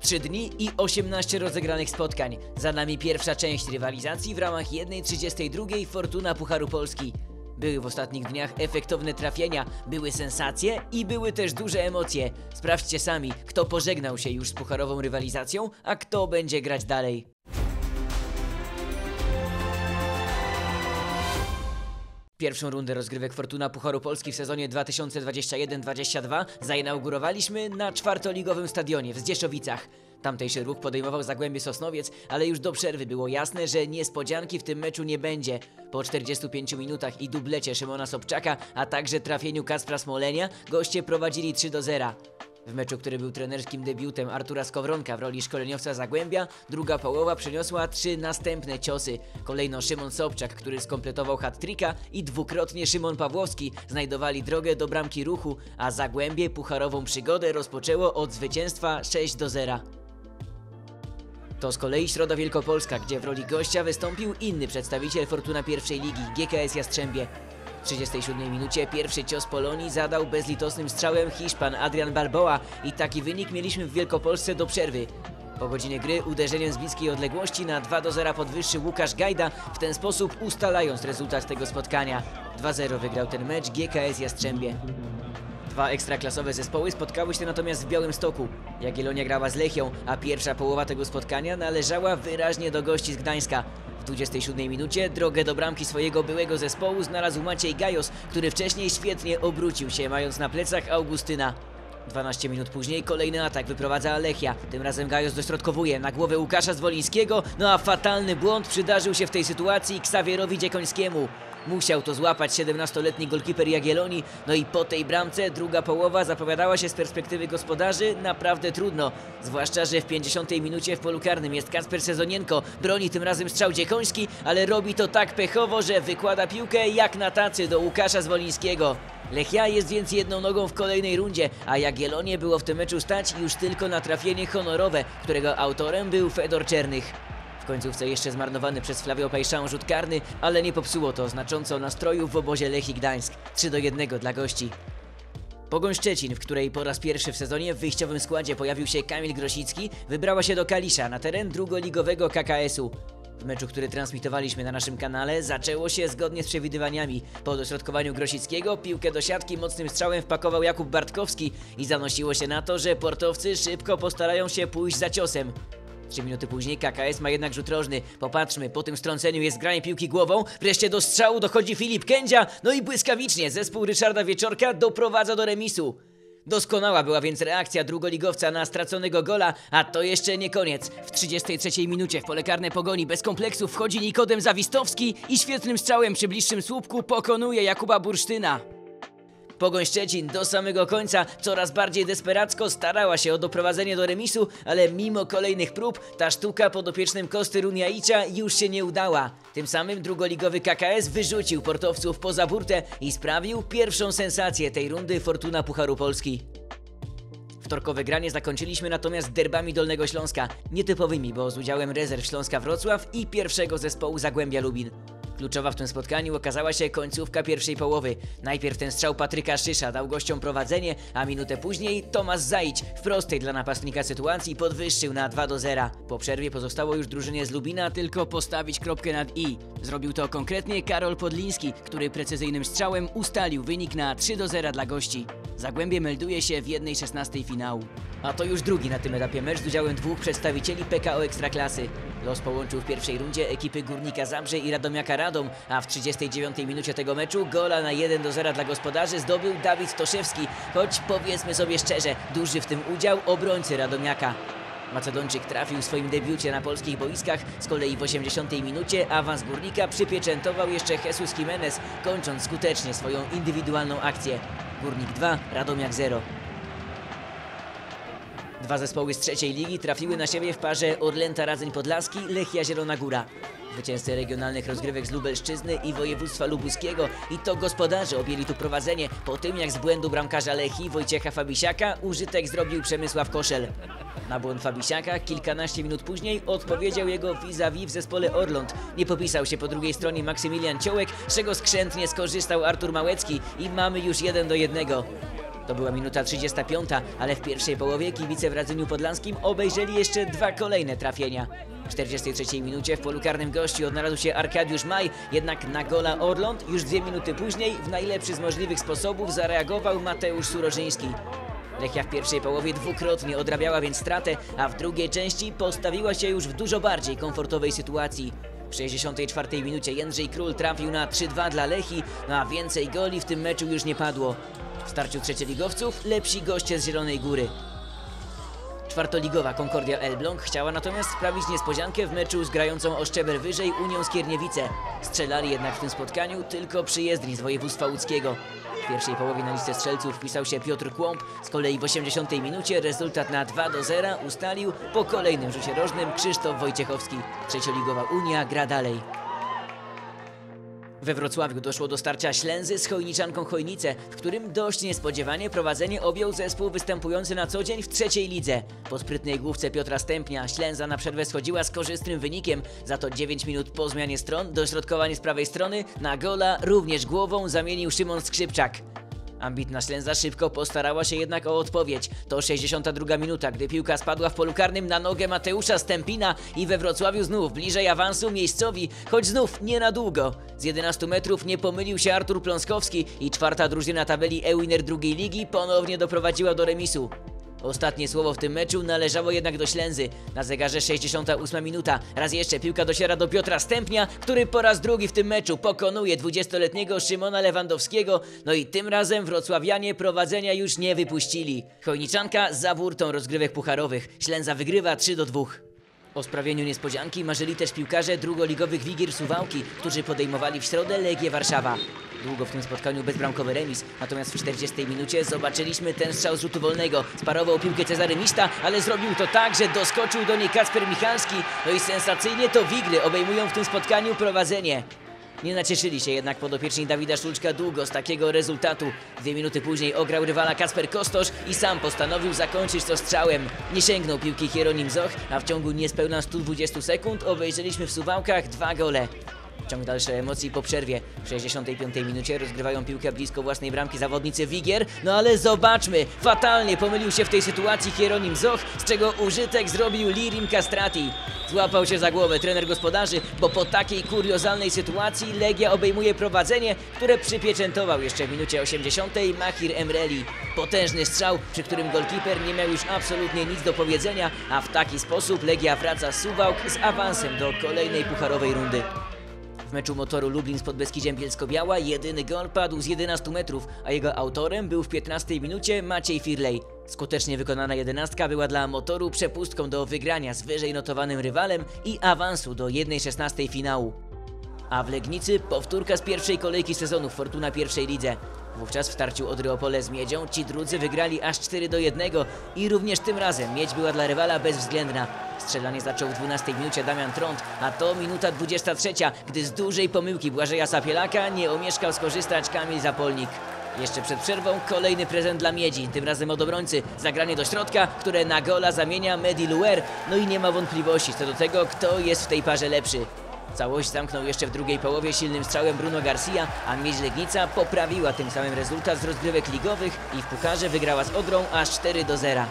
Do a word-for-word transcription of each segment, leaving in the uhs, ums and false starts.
trzy dni i osiemnaście rozegranych spotkań. Za nami pierwsza część rywalizacji w ramach jednej trzydziestej drugiej Fortuna Pucharu Polski. Były w ostatnich dniach efektowne trafienia, były sensacje i były też duże emocje. Sprawdźcie sami, kto pożegnał się już z pucharową rywalizacją, a kto będzie grać dalej. Pierwszą rundę rozgrywek Fortuna Pucharu Polski w sezonie dwa tysiące dwudziestym pierwszym dwudziestym drugim zainaugurowaliśmy na czwartoligowym stadionie w Zdzieszowicach. Tamtejszy ruch podejmował Zagłębie Sosnowiec, ale już do przerwy było jasne, że niespodzianki w tym meczu nie będzie. Po czterdziestu pięciu minutach i dublecie Szymona Sobczaka, a także trafieniu Kacpra Smolenia, goście prowadzili trzy do zera. W meczu, który był trenerskim debiutem Artura Skowronka w roli szkoleniowca Zagłębia, druga połowa przyniosła trzy następne ciosy. Kolejno Szymon Sobczak, który skompletował hat-tricka, i dwukrotnie Szymon Pawłowski znajdowali drogę do bramki Ruchu, a Zagłębie pucharową przygodę rozpoczęło od zwycięstwa sześć do zera. To z kolei Środa Wielkopolska, gdzie w roli gościa wystąpił inny przedstawiciel Fortuna pierwszej ligi, G K S Jastrzębie. W trzydziestej siódmej minucie pierwszy cios Polonii zadał bezlitosnym strzałem Hiszpan Adrian Balboa i taki wynik mieliśmy w Wielkopolsce do przerwy. Po godzinie gry uderzeniem z bliskiej odległości na dwa do zera podwyższył Łukasz Gajda, w ten sposób ustalając rezultat tego spotkania. dwa zero wygrał ten mecz G K S Jastrzębie. Dwa ekstraklasowe zespoły spotkały się natomiast w Białymstoku. Jagiellonia grała z Lechią, a pierwsza połowa tego spotkania należała wyraźnie do gości z Gdańska. W dwudziestej siódmej minucie drogę do bramki swojego byłego zespołu znalazł Maciej Gajos, który wcześniej świetnie obrócił się, mając na plecach Augustyna. dwanaście minut później kolejny atak wyprowadza Lechia. Tym razem Gajos dośrodkowuje na głowę Łukasza Zwolińskiego, no a fatalny błąd przydarzył się w tej sytuacji Ksawierowi Dziekońskiemu. Musiał to złapać siedemnastoletni golkiper Jagiellonii, no i po tej bramce druga połowa zapowiadała się z perspektywy gospodarzy naprawdę trudno. Zwłaszcza, że w pięćdziesiątej minucie w polu karnym jest Kacper Sezonienko, broni tym razem strzał Dziekoński, ale robi to tak pechowo, że wykłada piłkę jak na tacy do Łukasza Zwolińskiego. Lechia jest więc jedną nogą w kolejnej rundzie, a Jagiellonię było w tym meczu stać już tylko na trafienie honorowe, którego autorem był Fedor Czernych. W końcówce jeszcze zmarnowany przez Flavio Pejszan rzut karny, ale nie popsuło to znacząco nastroju w obozie Lechii Gdańsk. trzy do jednego dla gości. Pogoń Szczecin, w której po raz pierwszy w sezonie w wyjściowym składzie pojawił się Kamil Grosicki, wybrała się do Kalisza na teren drugoligowego K K S u. W meczu, który transmitowaliśmy na naszym kanale, zaczęło się zgodnie z przewidywaniami. Po dośrodkowaniu Grosickiego piłkę do siatki mocnym strzałem wpakował Jakub Bartkowski i zanosiło się na to, że portowcy szybko postarają się pójść za ciosem. Trzy minuty później K K S ma jednak rzut rożny. Popatrzmy, po tym strąceniu jest granie piłki głową. Wreszcie do strzału dochodzi Filip Kędzia. No i błyskawicznie zespół Ryszarda Wieczorka doprowadza do remisu. Doskonała była więc reakcja drugoligowca na straconego gola, a to jeszcze nie koniec. W trzydziestej trzeciej minucie w pole karne Pogoni bez kompleksów wchodzi Nikodem Zawistowski i świetnym strzałem przy bliższym słupku pokonuje Jakuba Bursztyna. Pogoń Szczecin do samego końca coraz bardziej desperacko starała się o doprowadzenie do remisu, ale mimo kolejnych prób ta sztuka podopiecznym Kosty Runjaicza już się nie udała. Tym samym drugoligowy K K S wyrzucił portowców poza burtę i sprawił pierwszą sensację tej rundy Fortuna Pucharu Polski. Wtorkowe granie zakończyliśmy natomiast derbami Dolnego Śląska, nietypowymi, bo z udziałem rezerw Śląska Wrocław i pierwszego zespołu Zagłębia Lubin. Kluczowa w tym spotkaniu okazała się końcówka pierwszej połowy. Najpierw ten strzał Patryka Szysza dał gościom prowadzenie, a minutę później Tomasz Zajić w prostej dla napastnika sytuacji podwyższył na dwa do zera. Po przerwie pozostało już drużynie z Lubina tylko postawić kropkę nad i. Zrobił to konkretnie Karol Podliński, który precyzyjnym strzałem ustalił wynik na trzy do zera dla gości. Zagłębie melduje się w jednej szesnastej finału. A to już drugi na tym etapie mecz z udziałem dwóch przedstawicieli P K O Ekstraklasy. Los połączył w pierwszej rundzie ekipy Górnika Zabrze i Radomiaka Radom, a w trzydziestej dziewiątej minucie tego meczu gola na jeden do zera dla gospodarzy zdobył Dawid Stoszewski, choć powiedzmy sobie szczerze, duży w tym udział obrońcy Radomiaka. Macedończyk trafił w swoim debiucie na polskich boiskach, z kolei w osiemdziesiątej minucie awans Górnika przypieczętował jeszcze Jesus Jimenez, kończąc skutecznie swoją indywidualną akcję. Górnik dwa, Radomiak zero. Dwa zespoły z trzeciej ligi trafiły na siebie w parze Orlęta Radzeń Podlaski, Lechia Zielona Góra. Zwycięzcy regionalnych rozgrywek z Lubelszczyzny i województwa lubuskiego i to gospodarze objęli tu prowadzenie po tym, jak z błędu bramkarza Lechii Wojciecha Fabisiaka użytek zrobił Przemysław Koszel. Na błąd Fabisiaka kilkanaście minut później odpowiedział jego vis-a-vis w zespole Orląt. Nie popisał się po drugiej stronie Maksymilian Ciołek, z czego skrzętnie skorzystał Artur Małecki i mamy już jeden do jednego. To była minuta trzydziesta piąta, ale w pierwszej połowie kibice w Radzyniu Podlaskim obejrzeli jeszcze dwa kolejne trafienia. W czterdziestej trzeciej minucie w polu karnym gości odnalazł się Arkadiusz Maj, jednak na gola Orląt już dwie minuty później w najlepszy z możliwych sposobów zareagował Mateusz Surożyński. Lechia w pierwszej połowie dwukrotnie odrabiała więc stratę, a w drugiej części postawiła się już w dużo bardziej komfortowej sytuacji. W sześćdziesiątej czwartej minucie Jędrzej Król trafił na trzy dwa dla Lechii, no a więcej goli w tym meczu już nie padło. W starciu trzecioligowców lepsi goście z Zielonej Góry. Czwartoligowa Concordia Elbląg chciała natomiast sprawić niespodziankę w meczu z grającą o szczebel wyżej Unią Skierniewice. Strzelali jednak w tym spotkaniu tylko przyjezdni z województwa łódzkiego. W pierwszej połowie na listę strzelców wpisał się Piotr Kłąb, z kolei w osiemdziesiątej minucie rezultat na dwa do zera ustalił po kolejnym rzucie rożnym Krzysztof Wojciechowski. Trzecioligowa Unia gra dalej. We Wrocławiu doszło do starcia Ślęzy z Chojniczanką Chojnice, w którym dość niespodziewanie prowadzenie objął zespół występujący na co dzień w trzeciej lidze. Po sprytnej główce Piotra Stępnia Ślęza na przerwę schodziła z korzystnym wynikiem, za to dziewięć minut po zmianie stron dośrodkowanie z prawej strony na gola również głową zamienił Szymon Skrzypczak. Ambitna Ślęza szybko postarała się jednak o odpowiedź. To sześćdziesiąta druga minuta, gdy piłka spadła w polu karnym na nogę Mateusza Stępina i we Wrocławiu znów bliżej awansu miejscowi, choć znów nie na długo. Z jedenastu metrów nie pomylił się Artur Pląskowski i czwarta drużyna tabeli e-winner drugiej ligi ponownie doprowadziła do remisu. Ostatnie słowo w tym meczu należało jednak do Ślęzy. Na zegarze sześćdziesiąta ósma minuta. Raz jeszcze piłka dociera do Piotra Stępnia, który po raz drugi w tym meczu pokonuje dwudziestoletniego Szymona Lewandowskiego. No i tym razem wrocławianie prowadzenia już nie wypuścili. Chojniczanka za burtą rozgrywek pucharowych. Ślęza wygrywa trzy do dwóch. O sprawieniu niespodzianki marzyli też piłkarze drugoligowych Wigier Suwałki, którzy podejmowali w środę Legię Warszawa. Długo w tym spotkaniu bezbramkowy remis, natomiast w czterdziestej minucie zobaczyliśmy ten strzał z rzutu wolnego. Sparował piłkę Cezary Miszta, ale zrobił to tak, że doskoczył do niej Kacper Michalski. No i sensacyjnie to Wigry obejmują w tym spotkaniu prowadzenie. Nie nacieszyli się jednak podopieczni Dawida Szulczka długo z takiego rezultatu. Dwie minuty później ograł rywala Kacper Kostosz i sam postanowił zakończyć to strzałem. Nie sięgnął piłki Hieronim Zoch, a w ciągu niespełna stu dwudziestu sekund obejrzeliśmy w Suwałkach dwa gole. Ciąg dalszej emocji po przerwie. W sześćdziesiątej piątej minucie rozgrywają piłkę blisko własnej bramki zawodnicy Wigier. No ale zobaczmy, fatalnie pomylił się w tej sytuacji Hieronim Zoch, z czego użytek zrobił Lirim Castrati. Złapał się za głowę trener gospodarzy, bo po takiej kuriozalnej sytuacji Legia obejmuje prowadzenie, które przypieczętował jeszcze w minucie osiemdziesiątej Mahir Emreli. Potężny strzał, przy którym golkiper nie miał już absolutnie nic do powiedzenia, a w taki sposób Legia wraca z Suwałk z awansem do kolejnej pucharowej rundy. W meczu Motoru Lublin z Podbeskidziem Bielsko-Biała jedyny gol padł z jedenastu metrów, a jego autorem był w piętnastej minucie Maciej Firlej. Skutecznie wykonana jedenastka była dla Motoru przepustką do wygrania z wyżej notowanym rywalem i awansu do jednej szesnastej finału. A w Legnicy powtórka z pierwszej kolejki sezonu Fortuna pierwszej lidze. Wówczas w starciu Odry Opole z Miedzią ci drudzy wygrali aż cztery do jednego i również tym razem Miedź była dla rywala bezwzględna. Strzelanie zaczął w dwunastej minucie Damian Trąd, a to minuta dwudziesta trzecia, gdy z dużej pomyłki Błażeja Sapielaka nie omieszkał skorzystać Kamil Zapolnik. Jeszcze przed przerwą kolejny prezent dla Miedzi, tym razem od obrońcy. Zagranie do środka, które na gola zamienia Mehdi Luer. No i nie ma wątpliwości co do tego, kto jest w tej parze lepszy. Całość zamknął jeszcze w drugiej połowie silnym strzałem Bruno Garcia, a Miedź Legnica poprawiła tym samym rezultat z rozgrywek ligowych i w pucharze wygrała z Odrą aż cztery do zera.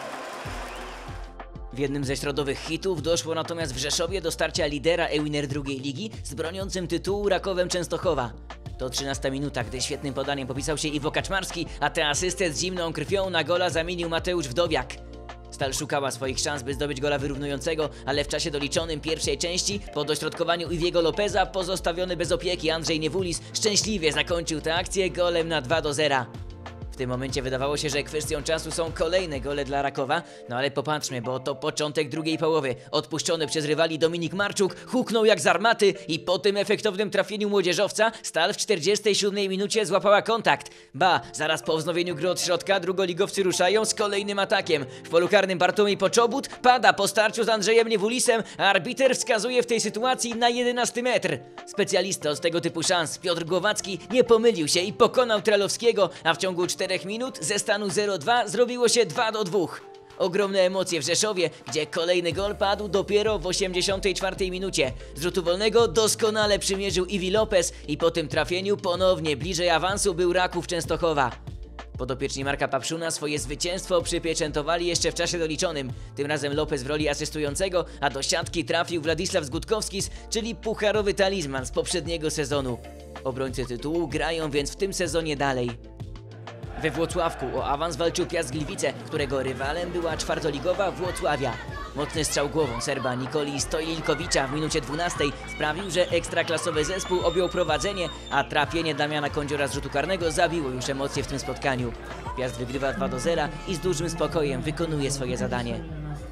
W jednym ze środowych hitów doszło natomiast w Rzeszowie do starcia lidera e-winner drugiej ligi z broniącym tytułu Rakowem Częstochowa. To trzynasta minuta, gdy świetnym podaniem popisał się Iwo Kaczmarski, a tę asystę z zimną krwią na gola zamienił Mateusz Wdowiak. Stal szukała swoich szans, by zdobyć gola wyrównującego, ale w czasie doliczonym pierwszej części, po dośrodkowaniu Iwiego Lopeza, pozostawiony bez opieki Andrzej Niewulis szczęśliwie zakończył tę akcję golem na dwa do zera. W tym momencie wydawało się, że kwestią czasu są kolejne gole dla Rakowa, no ale popatrzmy, bo to początek drugiej połowy. Odpuszczony przez rywali Dominik Marczuk huknął jak z armaty i po tym efektownym trafieniu młodzieżowca Stal w czterdziestej siódmej minucie złapała kontakt. Ba, zaraz po wznowieniu gry od środka drugoligowcy ruszają z kolejnym atakiem. W polu karnym Bartłomiej Poczobut pada po starciu z Andrzejem Niewulisem, a arbiter wskazuje w tej sytuacji na jedenasty metr. Specjalista od tego typu szans Piotr Głowacki nie pomylił się i pokonał Trelowskiego, a w ciągu czterech minut ze stanu zero dwa zrobiło się dwa do dwóch. Ogromne emocje w Rzeszowie, gdzie kolejny gol padł dopiero w osiemdziesiątej czwartej minucie. Z rzutu wolnego doskonale przymierzył Iwi Lopez i po tym trafieniu ponownie bliżej awansu był Raków Częstochowa. Podopieczni Marka Papszuna swoje zwycięstwo przypieczętowali jeszcze w czasie doliczonym. Tym razem Lopez w roli asystującego, a do siatki trafił Władysław Zgutkowskis, czyli pucharowy talizman z poprzedniego sezonu. Obrońcy tytułu grają więc w tym sezonie dalej. We Włocławku o awans walczył Piast Gliwice, którego rywalem była czwartoligowa Włocławia. Mocny strzał głową Serba Nikoli Stojilkowicza w minucie dwunastej sprawił, że ekstraklasowy zespół objął prowadzenie, a trafienie Damiana Kądziora z rzutu karnego zabiło już emocje w tym spotkaniu. Piast wygrywa dwa do zera i z dużym spokojem wykonuje swoje zadanie.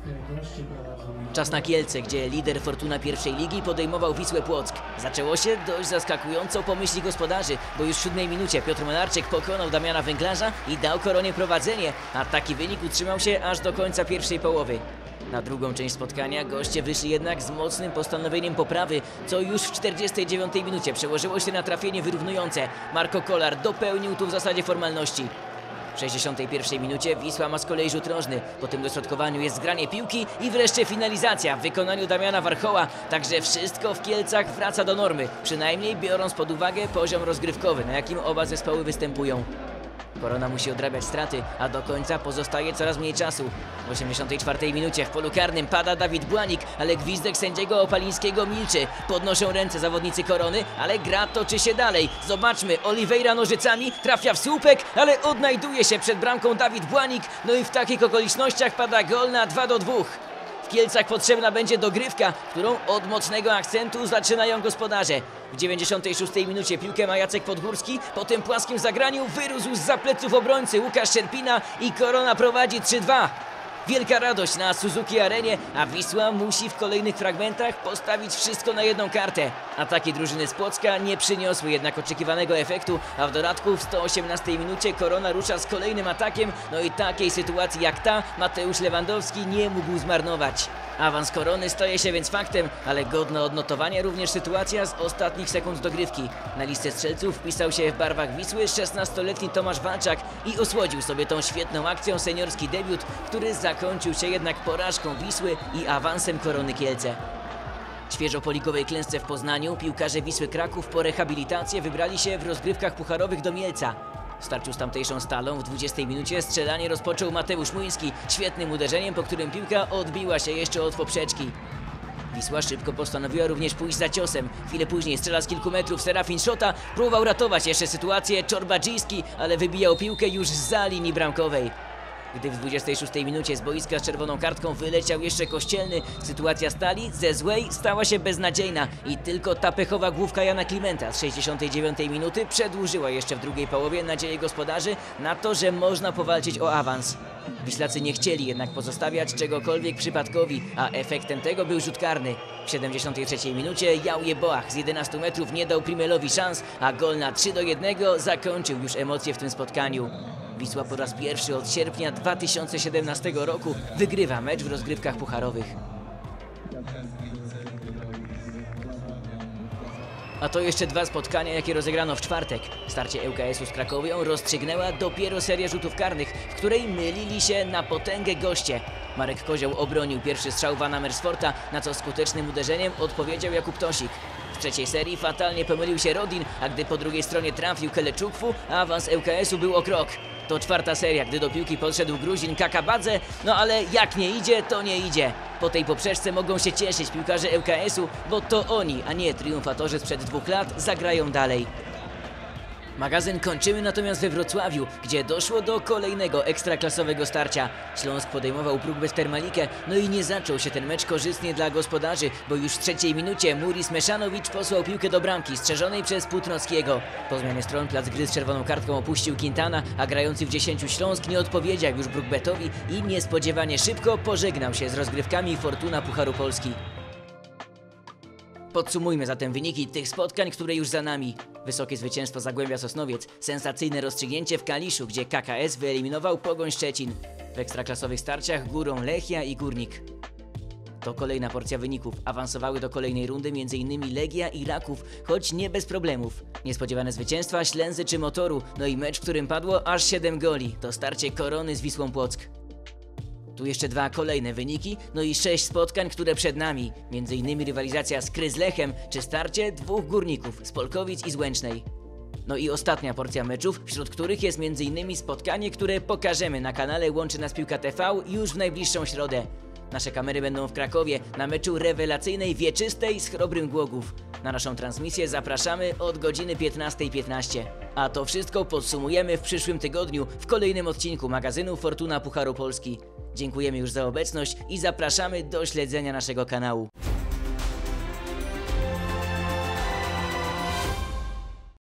Czas na Kielce, gdzie lider Fortuna pierwszej ligi podejmował Wisłę Płock. Zaczęło się dość zaskakująco po myśli gospodarzy, bo już w siódmej minucie Piotr Monarczyk pokonał Damiana Węglarza i dał Koronie prowadzenie, a taki wynik utrzymał się aż do końca pierwszej połowy. Na drugą część spotkania goście wyszli jednak z mocnym postanowieniem poprawy, co już w czterdziestej dziewiątej minucie przełożyło się na trafienie wyrównujące. Marko Kolar dopełnił tu w zasadzie formalności. W sześćdziesiątej pierwszej minucie Wisła ma z kolei rzut rożny. Po tym dośrodkowaniu jest zgranie piłki i wreszcie finalizacja w wykonaniu Damiana Warchoła. Także wszystko w Kielcach wraca do normy, przynajmniej biorąc pod uwagę poziom rozgrywkowy, na jakim oba zespoły występują. Korona musi odrabiać straty, a do końca pozostaje coraz mniej czasu. W osiemdziesiątej czwartej minucie w polu karnym pada Dawid Błanik, ale gwizdek sędziego Opalińskiego milczy. Podnoszą ręce zawodnicy Korony, ale gra toczy się dalej. Zobaczmy, Oliveira nożycami trafia w słupek, ale odnajduje się przed bramką Dawid Błanik. No i w takich okolicznościach pada gol na dwa do dwóch. W Kielcach potrzebna będzie dogrywka, którą od mocnego akcentu zaczynają gospodarze. W dziewięćdziesiątej szóstej minucie piłkę ma Jacek Podgórski, po tym płaskim zagraniu wyrósł z pleców obrońcy Łukasz Sierpina i Korona prowadzi trzy dwa. Wielka radość na Suzuki Arenie, a Wisła musi w kolejnych fragmentach postawić wszystko na jedną kartę. Ataki drużyny z Płocka nie przyniosły jednak oczekiwanego efektu, a w dodatku w sto osiemnastej minucie Korona rusza z kolejnym atakiem, no i takiej sytuacji jak ta Mateusz Lewandowski nie mógł zmarnować. Awans Korony staje się więc faktem, ale godna odnotowania również sytuacja z ostatnich sekund dogrywki. Na listę strzelców wpisał się w barwach Wisły szesnastoletni Tomasz Walczak i osłodził sobie tą świetną akcją seniorski debiut, który zakończył się jednak porażką Wisły i awansem Korony Kielce. Świeżo po ligowej klęsce w Poznaniu piłkarze Wisły Kraków po rehabilitację wybrali się w rozgrywkach pucharowych do Mielca. W starciu z tamtejszą Stalą w dwudziestej minucie strzelanie rozpoczął Mateusz Młyński świetnym uderzeniem, po którym piłka odbiła się jeszcze od poprzeczki. Wisła szybko postanowiła również pójść za ciosem. Chwilę później strzela z kilku metrów Serafin Szota, próbował ratować jeszcze sytuację Czorbadżyński, ale wybijał piłkę już zza linii bramkowej. Gdy w dwudziestej szóstej minucie z boiska z czerwoną kartką wyleciał jeszcze Kościelny, sytuacja Stali ze złej stała się beznadziejna i tylko ta pechowa główka Jana Klimenta z sześćdziesiątej dziewiątej minuty przedłużyła jeszcze w drugiej połowie nadzieję gospodarzy na to, że można powalczyć o awans. Wiślacy nie chcieli jednak pozostawiać czegokolwiek przypadkowi, a efektem tego był rzut karny. W siedemdziesiątej trzeciej minucie Jauje Boach z jedenastu metrów nie dał Primelowi szans, a gol na trzy do jednego zakończył już emocje w tym spotkaniu. Wisła po raz pierwszy od sierpnia dwa tysiące siedemnastego roku wygrywa mecz w rozgrywkach pucharowych. A to jeszcze dwa spotkania, jakie rozegrano w czwartek. Starcie L K S-u z Krakowią rozstrzygnęła dopiero serię rzutów karnych, w której mylili się na potęgę goście. Marek Kozioł obronił pierwszy strzał Vana Mersforta, na co skutecznym uderzeniem odpowiedział Jakub Tosik. W trzeciej serii fatalnie pomylił się Rodin, a gdy po drugiej stronie trafił Keleczukwu, awans L K S-u był o krok. To czwarta seria, gdy do piłki podszedł Gruzin Kakabadze, no ale jak nie idzie, to nie idzie. Po tej poprzeczce mogą się cieszyć piłkarze L K S-u, bo to oni, a nie triumfatorzy sprzed dwóch lat, zagrają dalej. Magazyn kończymy natomiast we Wrocławiu, gdzie doszło do kolejnego ekstraklasowego starcia. Śląsk podejmował próg bez Termalikę, no i nie zaczął się ten mecz korzystnie dla gospodarzy, bo już w trzeciej minucie Muris Meszanowicz posłał piłkę do bramki, strzeżonej przez Płótnowskiego. Po zmianie stron plac gry z czerwoną kartką opuścił Quintana, a grający w dziesięciu Śląsk nie odpowiedział już Brookbetowi i niespodziewanie szybko pożegnał się z rozgrywkami Fortuna Pucharu Polski. Podsumujmy zatem wyniki tych spotkań, które już za nami. Wysokie zwycięstwo Zagłębia Sosnowiec, sensacyjne rozstrzygnięcie w Kaliszu, gdzie K K S wyeliminował Pogoń Szczecin. W ekstraklasowych starciach górą Lechia i Górnik. To kolejna porcja wyników. Awansowały do kolejnej rundy m.in. Legia i Raków, choć nie bez problemów. Niespodziewane zwycięstwa Ślęzy czy Motoru, no i mecz, w którym padło aż siedem goli. To starcie Korony z Wisłą Płock. Tu jeszcze dwa kolejne wyniki, no i sześć spotkań, które przed nami. Między innymi rywalizacja z Kryz Lechem, czy starcie dwóch górników z Polkowic i z Łęcznej. No i ostatnia porcja meczów, wśród których jest między innymi spotkanie, które pokażemy na kanale Łączy Nas Piłka T V już w najbliższą środę. Nasze kamery będą w Krakowie na meczu rewelacyjnej Wieczystej z Chrobrym Głogów. Na naszą transmisję zapraszamy od godziny piętnastej piętnaście. A to wszystko podsumujemy w przyszłym tygodniu w kolejnym odcinku magazynu Fortuna Pucharu Polski. Dziękujemy już za obecność i zapraszamy do śledzenia naszego kanału.